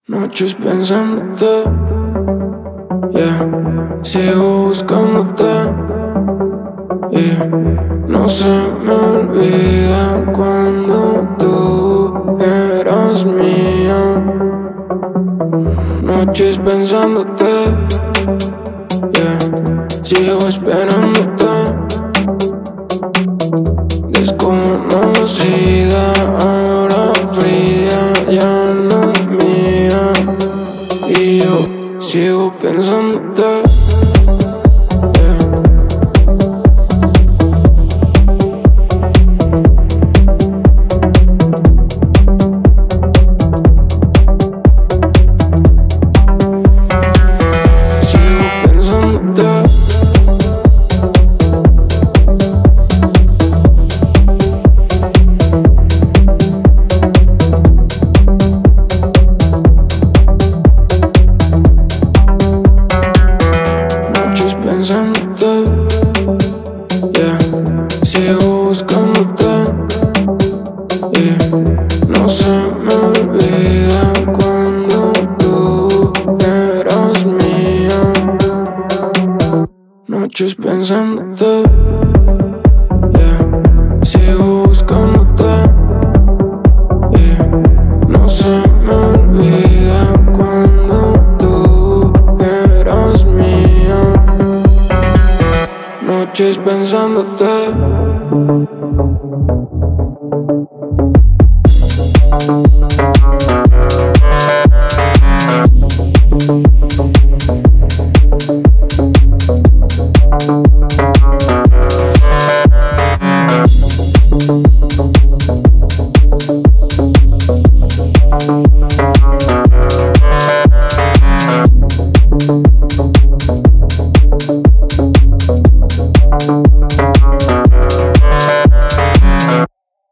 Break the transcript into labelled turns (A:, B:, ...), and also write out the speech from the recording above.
A: Noches pensándote, yeah. Sigo buscándote, yeah. No se me olvida cuando tú eras mía. Noches pensándote, yeah. Sigo esperándote. Desconocida, ahora fría, ya no mía. Y yo sigo pensándote, yeah. Sigo pensándote. Pensándote, yeah. Sigo buscándote, yeah. No se me olvida cuando tú eras mía. Noches pensándote, yeah. Sigo buscándote, yeah. No se me olvida cuando tú eras mía. Noches pensándote.